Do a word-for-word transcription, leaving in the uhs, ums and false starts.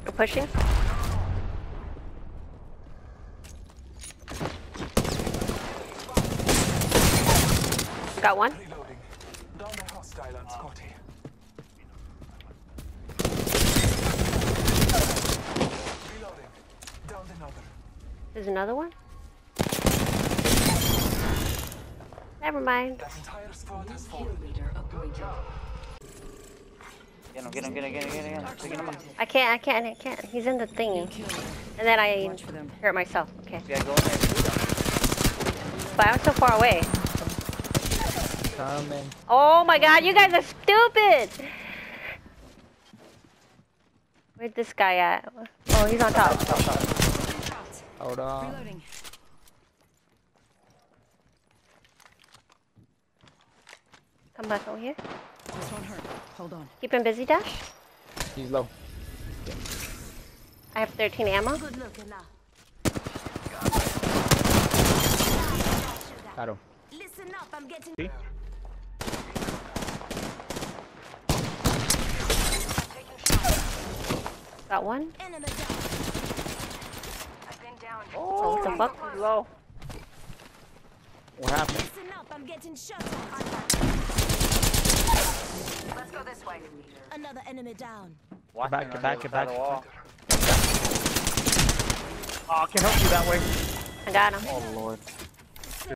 We're pushing. Got one. Reloading. Down the hostile on Scotty. Reloading. Down another. There's another one. Never mind. That entire squad has fallen. Get him, get him, get him, get him, get him, get him. I can't, I can't, I can't. He's in the thingy. And then I hurt myself. Okay. Yeah, go in there. But I'm so far away. Coming. Oh my god, you guys are stupid! Where's this guy at? Oh, he's on top. Hold on. Reloading. Come back over here. This won't hurt. Hold on. Keep him busy, Dash. He's low. I have thirteen ammo. Good looking now. Got him. Listen up, I'm getting. See? Got one. Enemy down. I've been down. Oh, what the fuck? Low. What happened? Listen up, I'm getting shot at. Let's go this way. Another enemy down. Watch back, him get on back, the get other back. side of the wall. Oh, I can help you that way. I got him. Oh, Lord.